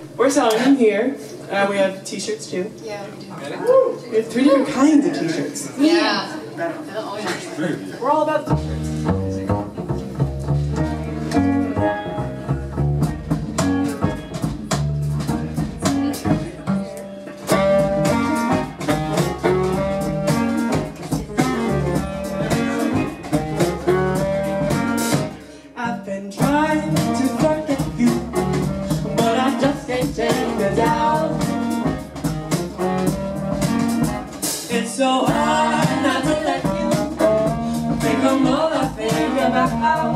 We're selling them here. We have t-shirts too. Yeah, we do. We have 3 different kinds of t-shirts. Yeah. Oh, yeah. We're all about t-shirts. I've been trying to forget you, but I just can't take it down. It's so hard not to let you think of all I think about.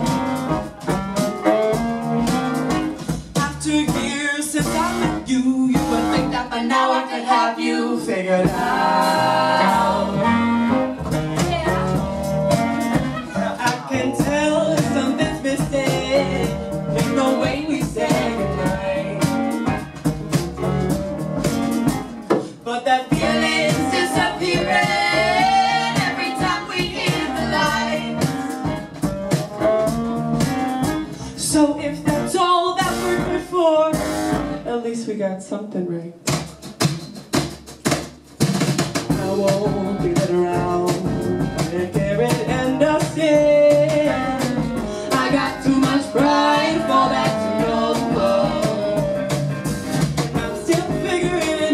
After years since I met you, you would think that by now I could have you figured out. I can tell something's missing in the way we say goodnight, but that feeling's disappearing every time we hit the lights. So if that's all that we're good for, at least we got something right. I won't be let around by Karen and Dustin. I got too much pride to fall back to your love. I'm still figuring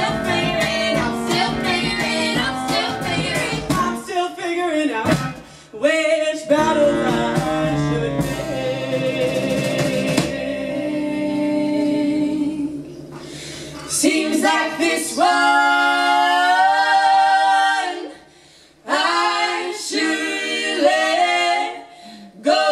out which battles I should make. Seems like this one I should let go.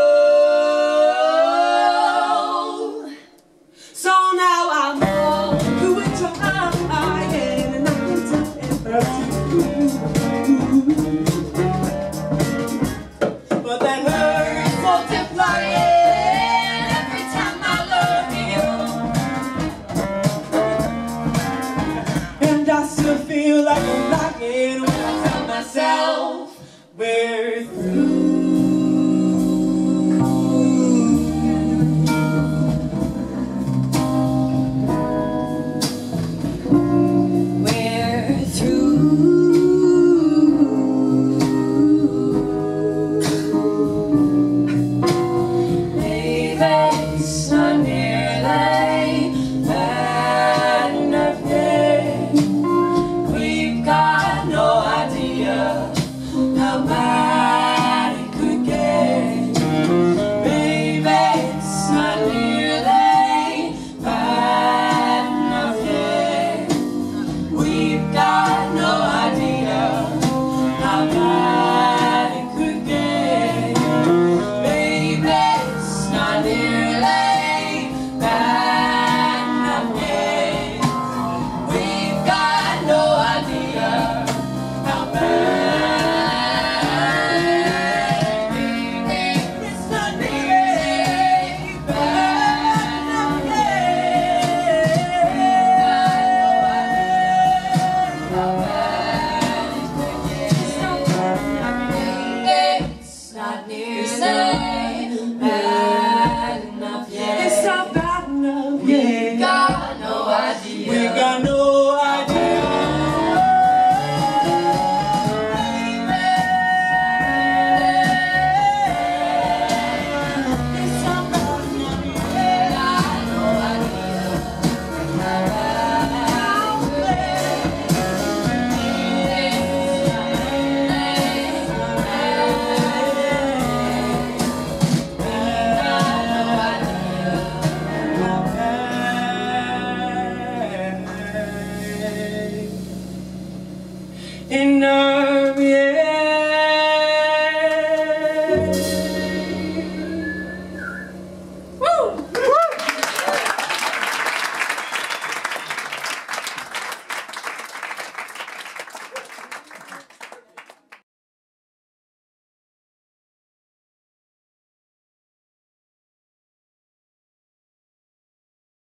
So now I'm all who is trying, and I can tell it hurts you. But that hurt's multiplying every time I look at you. And I still feel like I'm lying when I tell myself we're